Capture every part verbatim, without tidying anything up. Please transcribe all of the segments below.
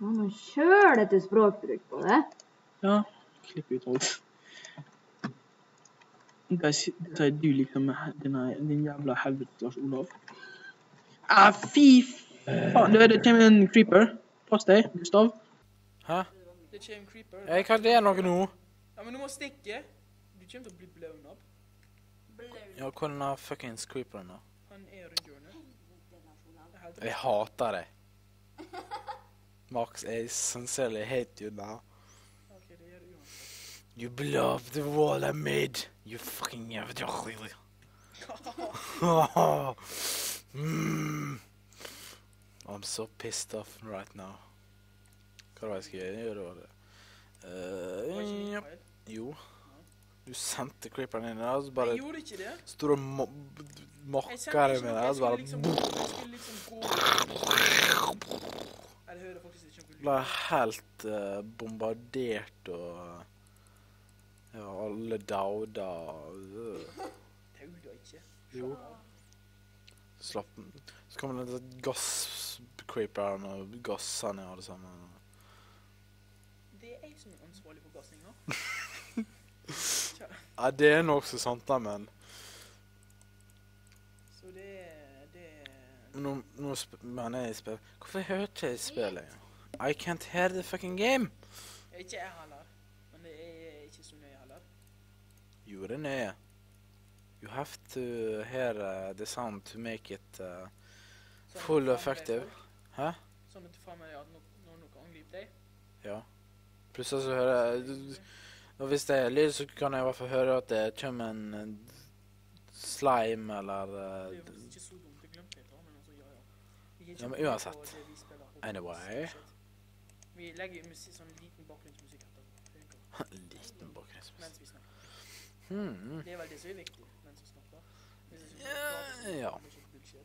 har noe kjølete språkbruk på det. Ja, klipp ut alt. Hva sier du liksom med denne, din jævla helvete, Lars Olav? Ah, fy faen, det, det kommer en creeper. Pass deg, Gustav. Hæ? Det kommer en creeper. Jeg kan det noe nå. Ja, men du må stikke. Du kommer til å bli blown up. Ja, hvordan er fuckings creeperen da? Han er rundt hjørnet. Jeg hater deg. Max, I sincerely hate you now. Ok, det gjør det uansett. You blew up the wall I made. You fucking... mm. I'm so pissed off right now. Hva var det jeg skal gjøre? Det Det var ikke uh, min ja. feil. Jo. Du sendte creeperen inn der, og så bare Jeg gjorde ikke det. står og mo Jeg mokker sendte deg ikke med noe. det, og Jeg så skulle bare liksom gå. Jeg skulle liksom gå. Jeg hører faktisk ikke noe. ble helt uh, bombardert og ja, alle dauda. Uh. Tauda ikke. Jo. Slapp den. Så kommer den gass-creeperen og gasser ned alle sammen. Det er jeg som er ansvarlig for gassing nå. Ja, det er nok så sant da, men Så det det nå, nå mener jeg i spill. Hvorfor hørte jeg i spillet? I can't hear the fucking game. Ikke jeg heller. Men det er ikke så nøye heller. Jo, det er nøye. You have to hear uh, the sound to make it uh, Sånn at full du faen meg effective. vet Hæ? folk. Sånn at du faen meg at no når noe angriper deg. Ja. Plutselig så hører jeg... Og hvis det er lyd, så kan jeg i hvert fall høre at det kommer en, en slime, eller... Det er jo Uh, faktisk ikke så dumt. Jeg glemte det da, men altså, ja, ja. Vi er ikke Ja, men på uansett. det vi spiller på. Anyway. Vi legger musikk, sånn liten bakgrunnsmusikk etter. liten bakgrunnsmusikk. Mens vi snakker. Hmm. Det er vel det som er viktig mens vi snakker. Hvis vi ikke Ja, prater, så ja. er det ikke bullshit.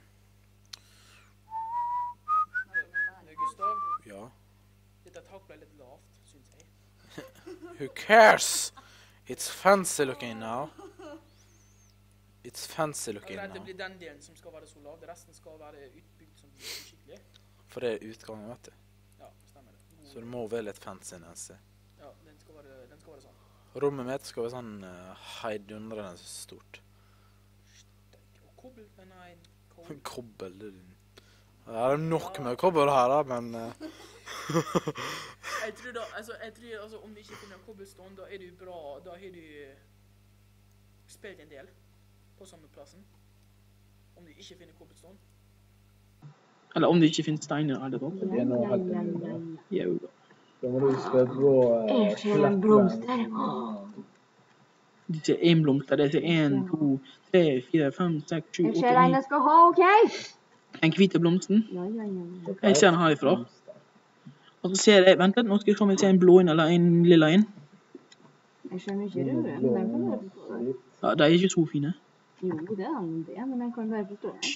Men Gustav, Ja. dette tak ble litt lavt, synes jeg. Who cares? It's fancy looking now. It's fancy looking Akkurat det now. blir den delen som skal være så lav, det resten skal være utbygd som skikkelig. For det er utgangen, vet du. Ja, stemmer det. God- Så det må være litt fancy neste. Ja, den skal være, den skal være sånn. Rommet mitt skal være sånn uh, heidundrende stort. Og kobbel, men nei, kobbel. Kobbel. det- Ja, det er nok med kobbel her da, men... Uh, Jeg tror da, altså, jeg tror, altså, om du ikke finner cobblestone, da er du bra, da har du spilt en del på samme plassen. Om du ikke finner cobblestone. Eller om det ikke finnes steiner, er det da? Ja, ja, ja, ja. Jo da. Da må du huske å gå Jeg ser en blomster. Disse enblomster, det er en, to, tre, fire, fem, seks, sju, Jeg åtte, ser en ni. jeg skal ha, ok? Den hvite blomsten. Ja, ja, ja. Jeg ser den herifra. Og så ser jeg, vent litt, nå skal jeg se om jeg ser en blå inn eller en lilla inn. Jeg ser mye røde, men den kan være på stående. Ja, de er ikke så fine. Jo, det er den det, men den kan være på stående.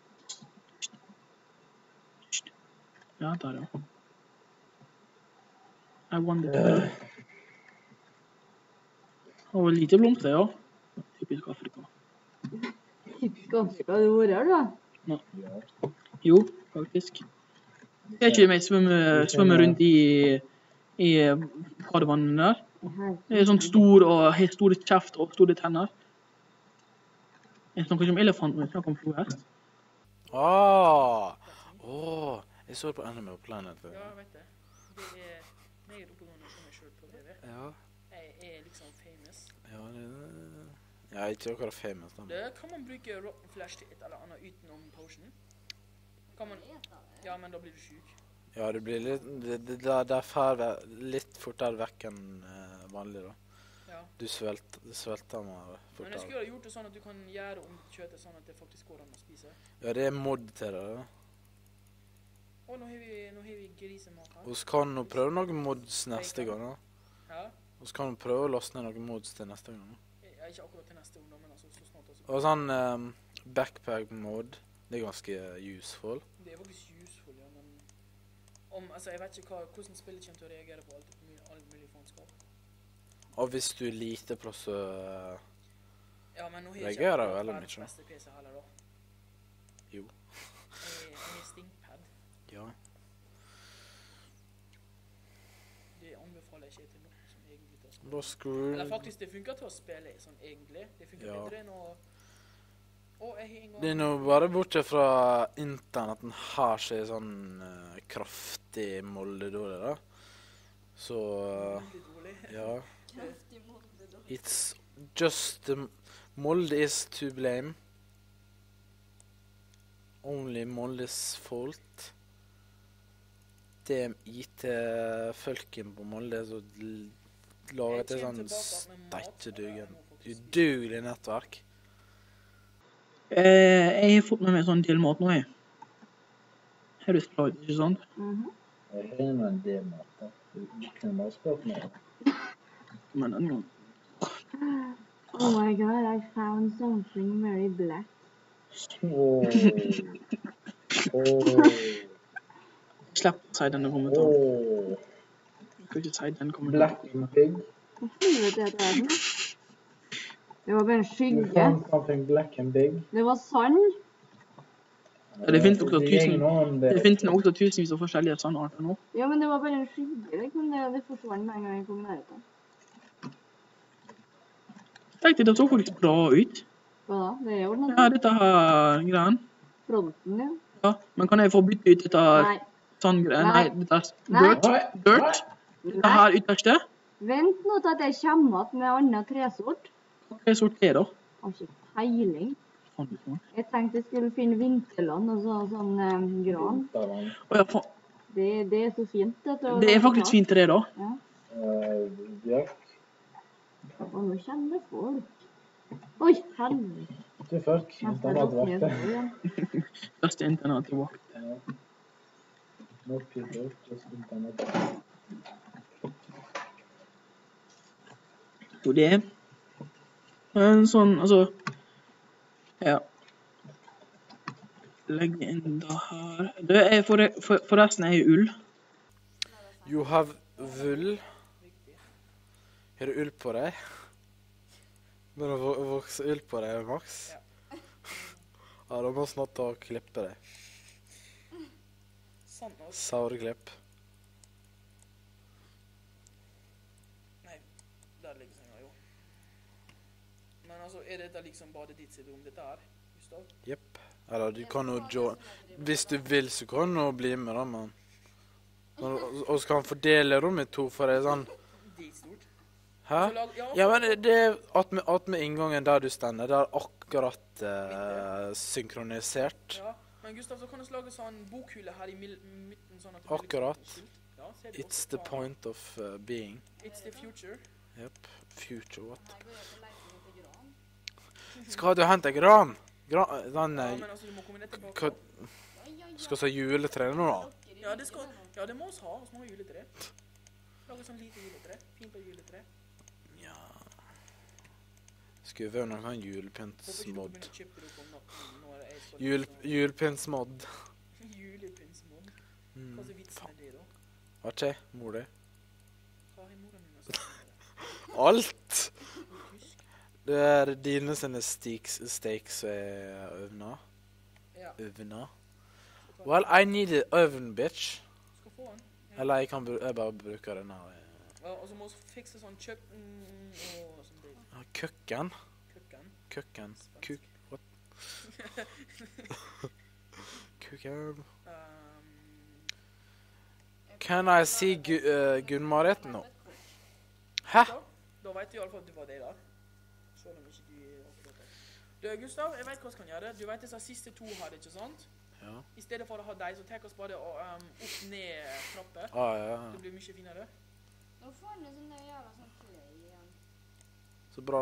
Ja, der ja. I wonder to know. Og lite blomster, ja. Typisk Afrika. Typisk Afrika, det var her da. Jo, faktisk. Ser ikke meg svømme, svømme rundt i, i badevannet der. Det er sånn stor og helt store kjeft og store tenner. Jeg snakker ikke om elefanten, jeg snakker om flodhest. ah! Åh! Jeg så det på Animal Planet. Ja, jeg vet det. Det er meget oppegående å se meg selv på T V. Ja. Jeg er liksom famous. Ja, det... Jeg er ikke akkurat famous da. Det kan man bruke Rotten Flash til et eller annet utenom potion. Kan man... Ja, men da blir du syk. Ja, det blir litt... Det, det, det, det er færre, litt fortere vekk enn uh, vanlig da. Ja. Du svelt, svelter meg Men jeg fortere. skulle ha gjort det sånn at du kan gjøre om kjøttet sånn at det faktisk går an å spise. Ja, det er mod til det da. Å, nå har vi, nå har vi grisemat her. Og så kan du prøve noen mods neste gang da. Ja. Og så kan du prøve å laste ned noen mods til neste gang da. Jeg er ikke akkurat til neste ungdom, men altså så snart også. Og sånn um, backpack mod, det er ganske useful. Det er faktisk useful, ja, men... Om, altså, jeg vet ikke hva, hvordan spillet kommer til å reagere på alt, alt mulig faenskap. Og hvis du er lite plass så... Uh, Ja, men nå har jeg Reagerer ikke jo veldig verdens mye. beste P C heller da. Jo. Jeg jeg har stinkpad. ja. det ikke er til noe som egentlig til å spille. Bare screw. Eller faktisk, det funker til å spille sånn egentlig. Det funker Ja. bedre enn å... Å, jeg har en gang... Det er nå bare bortsett fra internetten her som er sånn uh, kraftig moldedårlig, da. Så uh, Litt rolig. ja. It's just the mold is to blame. Only Moldes fault. Det er I T-følken på Molde som lager et sånn steikjedugen, udugelig nettverk. Eh, jeg har fått med meg sånn delmat nå, jeg. Har du slide, ikke sant? Mhm. Jeg har med en delmat, da. Du kunne bare spurt meg. Men den gangen. Oh my god, I found something very black. Åh. Åh. Slipp å si denne kommentaren. Åh. Jeg kan ikke si den kommentaren. Black and pig. Hva helvete er det her for noe? Det var bare en You skygge. found something black and big. Det var sand. Ja, det finnes også Det er tusen, ingen annen det finnes nok også tusenvis av forskjellige sånne arter nå. Ja, men det var bare en skygge. Det, kunne, det, det forsvant med en gang jeg kom i nærheten. Tenk deg, det så faktisk bra ut. Hva da? Det er jo noe. Ja, dette her greien. Fronten, ja. Ja, men kan jeg få bytte ut dette her Nei. sånn greien? Nei. Nei, dette er Nei. dirt. Dirt. Dette her ytterste. Vent nå til at jeg kommer at med annen tresort. Hva er sort det da? Jeg har ikke peiling. Faen, du får. Jeg tenkte jeg skulle finne vinterland og så, sånn eh, gran. Vinterland. Å ja, faen. Det, det er så fint. Vet du. Det er faktisk fint det da. Ja. Eh, Bjørk. Og nå kjenner det folk. Oi, helvete. Du folk. Neste Internet råkner jeg vakte. så igjen. Beste internett i vakt. Ja. No people, just internet. Jo, det er en sånn, altså, ja. Legg inn det her. Det er for, for, forresten er jo ull. You have wool. Har du ull på deg? Men å vo- vokse ull på deg, Max? Ja, da må vi snart ta og klippe deg. Sant nok. Saureklipp. Nei, der ligger senga jo. Men altså, er dette liksom bare ditt sitt rom, dette her, Gustav? Jepp. Eller du kan jo join. Hvis du vil, så kan du bli med, da, men og og så kan han fordele rommet i to, for det er sånn. Dritstort. Hæ? Så lag- ja, Ja, men det- det er at med, at med inngangen der du stender, det er akkurat eh, synkronisert. ja. Men Gustav, så kan du lage sånn bokhule her i mil- midten, sånn at du Akkurat. Liksom, ja, ser du It's også? the Faen. point of uh, being. It's the future. Yep. Future what? Skal du hente gran? Gran den Ja, eh, men altså, du må komme ned tilbake. hva, skal vi ha juletre nå, da? Ja, det skal, ja, det må vi ha. Vi må ha juletre. Lage sånn lite juletre. Fint på juletre. Ja. Skulle være noen sånn Håper ikke dere julepyntsmod. begynner å kjøpe dere om natten. Nå er det jeg som- Jul, julepyntsmod. Julepynsmod. Hva Mm. er vitsen med det, da? Har ikke jeg, mor di? Hva har moren min å si med det? Alt! Tysk? Det er dine sine steaks, steaks som er øvna. Ja. Øvna. Well, I need an oven, bitch. Skal få den. Ja. Eller jeg kan bru jeg bare bruker den her. Ja, og så må vi fikse sånn kjøkken og sånn det. Ja, Køkken. Køkken. Køkken. Kuk... What? Kukken. Um, Can I see Gu uh, Gunn-Marit nå? Hæ? da, da vet du i alle fall at du var det da. Selv om ikke du er akkurat det. Du, Gustav, jeg vet hva vi kan gjøre. Du vet disse siste to her, ikke sant? Ja. I stedet for å ha deg, så tar vi bare og, um, opp-ned trapper. Ah, ja. Det blir mye finere. Nå får han sånn der jævla sånn play igjen. Så bra.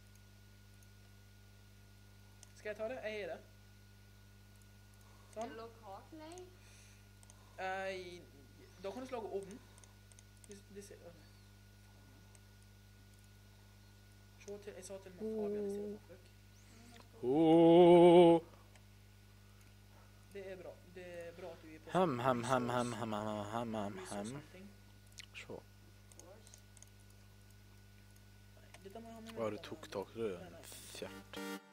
Skal jeg ta det? Jeg er det. Sånn. Lokal play. Eh, da kan du lage ovnen. Det, det ser... øh, Se til, jeg sa til meg Fabian i stedet for Frøk. Oh. Det er bra. Det er bra at du er på Hem, hem, hem, hem, hem, hem, hem, hem, Lys og hem. sånne ting. Se. Nei, dette må jeg ha med meg. Hva du tok tak i, du? Fjert.